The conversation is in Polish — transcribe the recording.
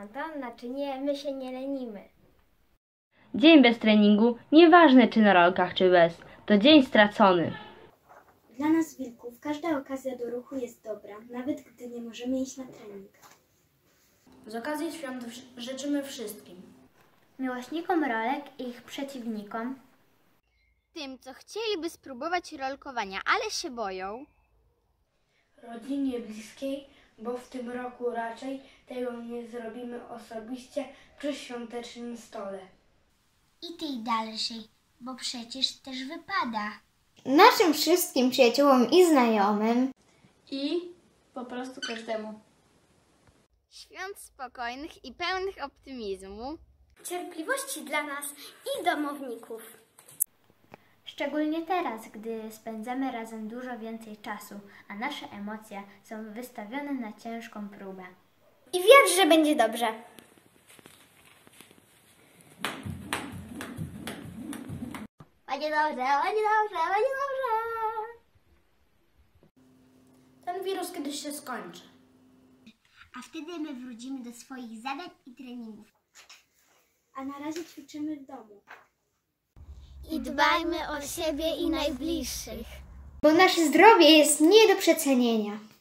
to znaczy nie, my się nie lenimy. Dzień bez treningu, nieważne czy na rolkach, czy bez, to dzień stracony. Dla nas wilków każda okazja do ruchu jest dobra, nawet gdy nie możemy iść na trening. Z okazji świąt życzymy wszystkim. Miłośnikom rolek i ich przeciwnikom. Tym, co chcieliby spróbować rolkowania, ale się boją. Rodzinie bliskiej, bo w tym roku raczej tego nie zrobimy osobiście przy świątecznym stole. I tej dalszej, bo przecież też wypada. Naszym wszystkim przyjaciołom i znajomym. I po prostu każdemu. Świąt spokojnych i pełnych optymizmu. Cierpliwości dla nas i domowników. Szczególnie teraz, gdy spędzamy razem dużo więcej czasu, a nasze emocje są wystawione na ciężką próbę. I wierz, że będzie dobrze. Będzie dobrze, będzie dobrze, będzie dobrze. Ten wirus kiedyś się skończy. A wtedy my wrócimy do swoich zadań i treningów. A na razie ćwiczymy w domu. I dbajmy o siebie i najbliższych. Bo nasze zdrowie jest nie do przecenienia.